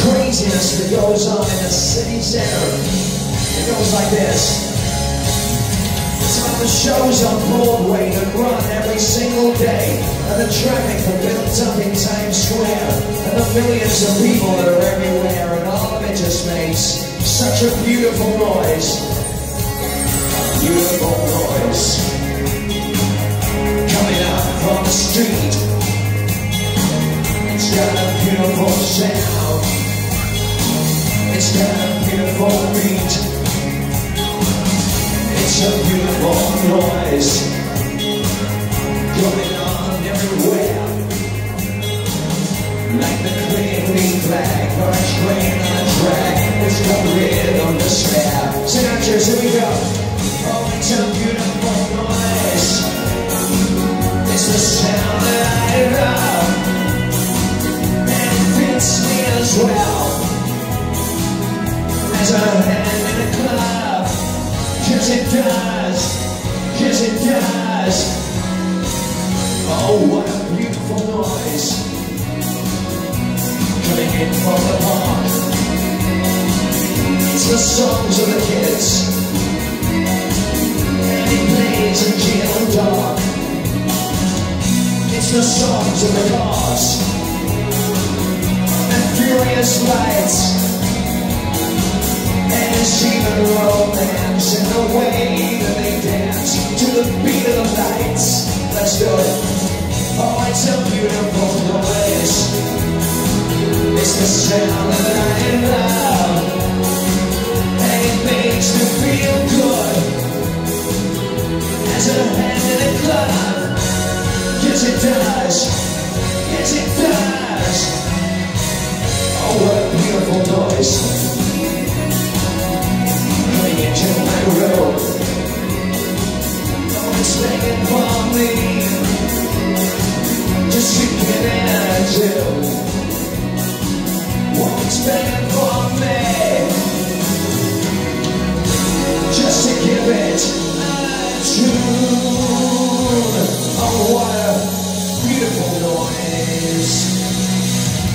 craziness that goes on in the city center. It goes like this. Some of the shows on Broadway that run every single day, and the traffic that builds up in Times Square, and the millions of people that are everywhere, and all of it just makes such a beautiful noise. Beautiful noise. Coming up from the street. It's got a beautiful sound. It's got a beautiful beat. It's a beautiful noise going on everywhere, like the clean flag or a train on a track that's got rhythm to spare. Sing out, cheers, here we go. Oh, it's a beautiful noise. It's the sound that I love, and it fits me as well as a hand in a glove. 'Cause it does, 'cause it does. Oh, what a beautiful noise coming in from the park. It's the songs of the kids, and it plays until dark. It's the songs of the cars and furious lights. And it's even romance in the way that they dance to the beat of the lights. Let's do it. Oh, it's a beautiful noise. It's the sound that I love, and it makes me feel good as a hand in a glove. 'Cause it does.